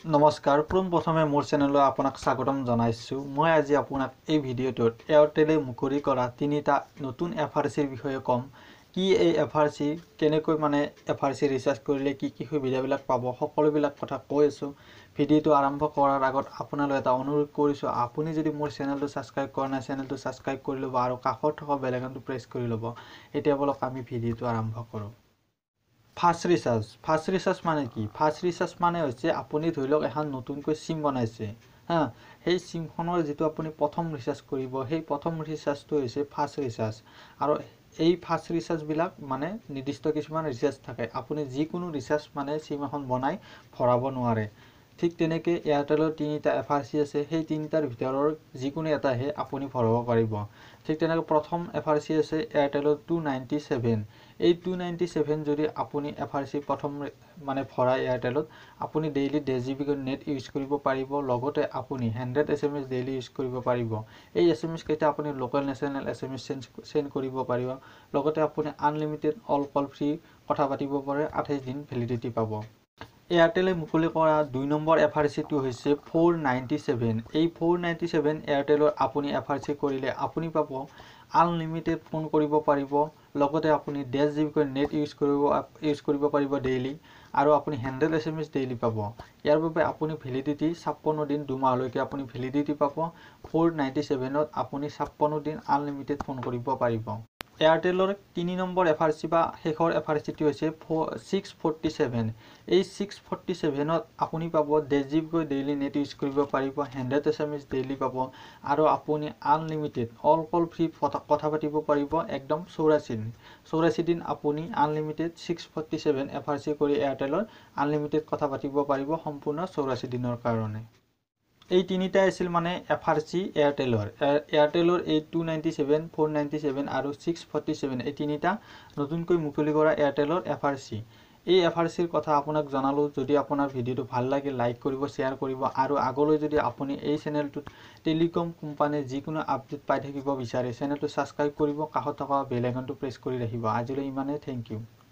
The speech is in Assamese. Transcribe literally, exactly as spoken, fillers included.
নমস্কাৰ পুন প্ৰথমে মোৰ চেনেললৈ আপোনাক স্বাগতম জনাইছোঁ। মই আজি আপোনাক এই ভিডিঅ'টোত এয়াৰটেলে মুকলি কৰা তিনিটা নতুন এফ আৰ চিৰ বিষয়ে ক'ম। কি এই এফ আৰ চি, কেনেকৈ মানে এফ আৰ চি ৰিচাৰ্জ কৰিলে কি কি সুবিধাবিলাক পাব, সকলোবিলাক কথা কৈ আছোঁ। ভিডিঅ'টো আৰম্ভ কৰাৰ আগত আপোনালৈ এটা অনুৰোধ কৰিছোঁ, আপুনি যদি মোৰ চেনেলটো ছাবস্ক্ৰাইব কৰা নাই, চেনেলটো ছাবস্ক্ৰাইব কৰি ল'ব আৰু কাষত থকা বেল আইকনটো প্ৰেছ কৰি ল'ব। এতিয়া বলক আমি ভিডিঅ'টো আৰম্ভ কৰোঁ। ফাৰ্ষ্ট ৰিচাৰ্জ ফাৰ্ষ্ট ৰিচাৰ্জ মানে কি? ফাৰ্ষ্ট ৰিচাৰ্জ মানে হৈছে আপুনি ধৰি লওক এখন নতুনকৈ চিম বনাইছে হা, সেই চিমখনৰ যিটো আপুনি প্ৰথম ৰিচাৰ্জ কৰিব, সেই প্ৰথম ৰিচাৰ্জটো হৈছে ফাৰ্ষ্ট ৰিচাৰ্জ। আৰু এই ফাৰ্ষ্ট ৰিচাৰ্জবিলাক মানে নিৰ্দিষ্ট কিছুমান ৰিচাৰ্জ থাকে, আপুনি যিকোনো ৰিচাৰ্জ মানে চিম এখন বনাই ভৰাব নোৱাৰে। ঠিক তেনেকৈ এয়াৰটেলৰ তিনিটা এফ আৰ চি আছে, সেই তিনিটাৰ ভিতৰৰ যিকোনো এটাহে আপুনি ভৰাব পাৰিব। ঠিক তেনেকৈ প্ৰথম এফ আৰ চি আছে এয়াৰটেলৰ টু নাইণ্টি ছেভেন। এই টু নাইণ্টি ছেভেন যদি আপুনি এফ আৰ চি প্ৰথম মানে ভৰাই এয়াৰটেলত, আপুনি ডেইলি ডেৰ জি বি নেট ইউজ কৰিব পাৰিব, লগতে আপুনি hundred S M S daily use কৰিব পাৰিব। এই এছ এম এছ কেইটা আপুনি local national S M S change send কৰিব পাৰিব, লগতে আপুনি আনলিমিটেড অল কল ফ্ৰী কথা পাতিব পাৰে, আঠাইছ দিন ভেলিডিটি পাব। এয়াৰটেলে মুকলি কৰা দুই নম্বৰ এফ আৰ চিটো হৈছে ফ'ৰ নাইণ্টি ছেভেন। এই ফ'ৰ নাইণ্টি ছেভেন এয়াৰটেলৰ আপুনি এফ আৰ চি কৰিলে আপুনি পাব আনলিমিটেড ফোন কৰিব পাৰিব, লগতে আপুনি ডেৰ জি বিকৈ নেট ইউজ কৰিব ইউজ কৰিব পাৰিব ডেইলি, আৰু আপুনি hundred S M S daily পাব। ইয়াৰ বাবে আপুনি ভেলিডিটি ছাপ্পন্ন দিন দুমাহলৈকে আপুনি ভেলিডিটি পাব। ফ'ৰ নাইণ্টি ছেভেনত আপুনি ছাপ্পন্ন দিন আনলিমিটেড ফোন কৰিব পাৰিব। এয়াৰটেলৰ তিনি নম্বৰ এফ আৰ চি বা শেষৰ এফ আৰ চিটো হৈছে ছিক্স ফৰ্টি ছেভেন। এই ছিক্স ফৰ্টি ছেভেনত আপুনি পাব ডেৰ জি বিকৈ ডেইলি নেট ইউজ কৰিব পাৰিব, hundred S M S daily পাব, আৰু আপুনি আনলিমিটেড অল কল ফ্ৰী কথা পাতিব পাৰিব একদম চৌৰাশী দিন। চৌৰাশী দিন আপুনি unlimited six forty seven F R C কৰি এয়াৰটেলৰ আনলিমিটেড কথা পাতিব পাৰিব সম্পূৰ্ণ চৌৰাশী দিনৰ কাৰণে। এই তিনিটাই আছিল মানে এফ আৰ চি এয়াৰটেলৰ। এয়াৰটেলৰ এই two ninety seven, four ninety seven আৰু ছিক্স ফৰ্টি ছেভেন এই তিনিটা নতুনকৈ মুকলি কৰা এয়াৰটেলৰ এফ আৰ চি। এই এফ আৰ চিৰ কথা আপোনাক জনালোঁ। যদি আপোনাৰ ভিডিঅ'টো ভাল লাগে লাইক কৰিব, শ্বেয়াৰ কৰিব, আৰু আগলৈ যদি আপুনি এই চেনেলটোত টেলিকম কোম্পানীৰ যিকোনো আপডেট পাই থাকিব বিচাৰে, চেনেলটো ছাবস্ক্ৰাইব কৰিব, কাষত থকা বেল আইকনটো প্ৰেছ কৰি ৰাখিব। আজিলৈ ইমানেই, থেংক ইউ।